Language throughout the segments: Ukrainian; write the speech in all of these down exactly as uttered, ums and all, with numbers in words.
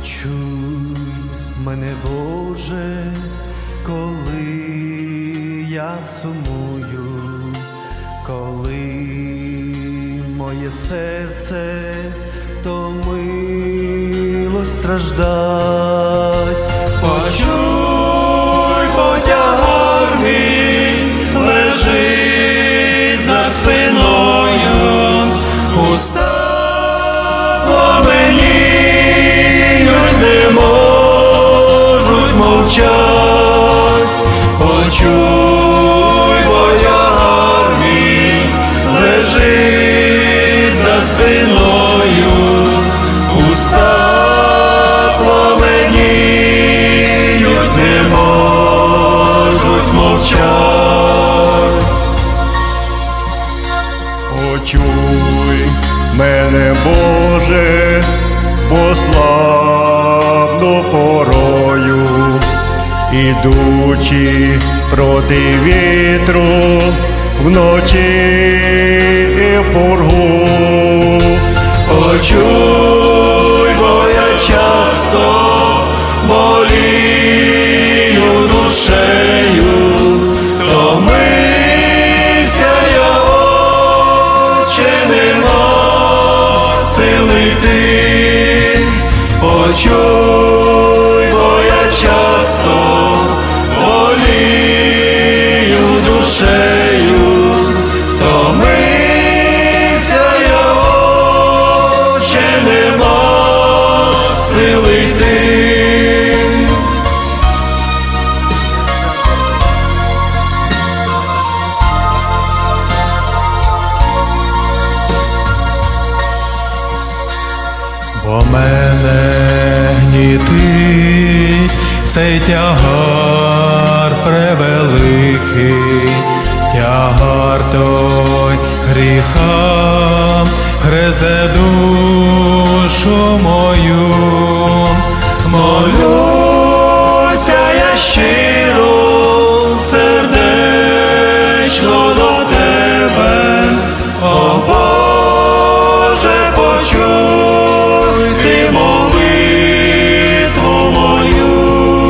Почуй мене, Боже, коли я сумую, коли моє серце втомило страждать. Почуй, бо тягар мій лежить за спиною, уста пламеніють, не можуть мовчать. Почуй, бо тягар мій лежить за спиною, уста пламеніють, не можуть мовчать. Почуй мене, Боже, бо славно порою, ідучи проти вітру вночі і в пургу. Почуй, бо я часто болію душею, втомився я, Отче, нема сили йти. Почуй, бо я часто болію душею, втомився я, Отче, нема сили йти. Бо мене гнітить цей тягар превеликий, тягар той гріха гризе душу мою. Молюся я щиро, сердечно до тебе, о Боже, почуй ти молитву мою.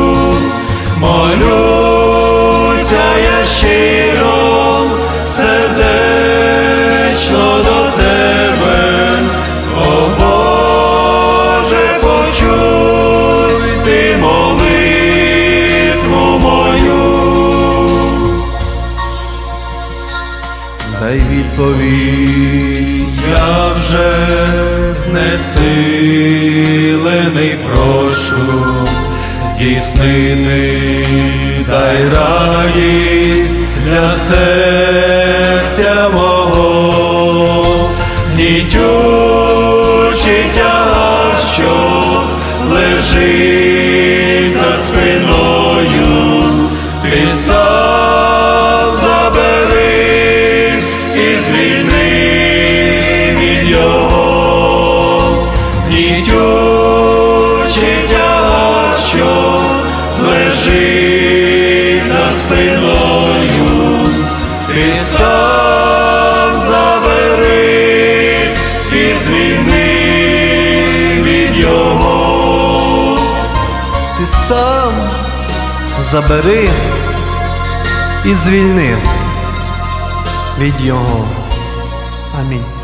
Молюся я щиро, сердечно до тебе, о Боже, почуй ти молитву мою. Дай відповідь, я вже знесилений, прошу здійснити, дай радість для серця мого. Гнітючий тягар, що лежить за спиною, ти сам забери і звільни від його. Гнітючий тягар, що лежить за спиною, ти сам забери і звільни від його. Ти сам забери і звільни від його. Амінь.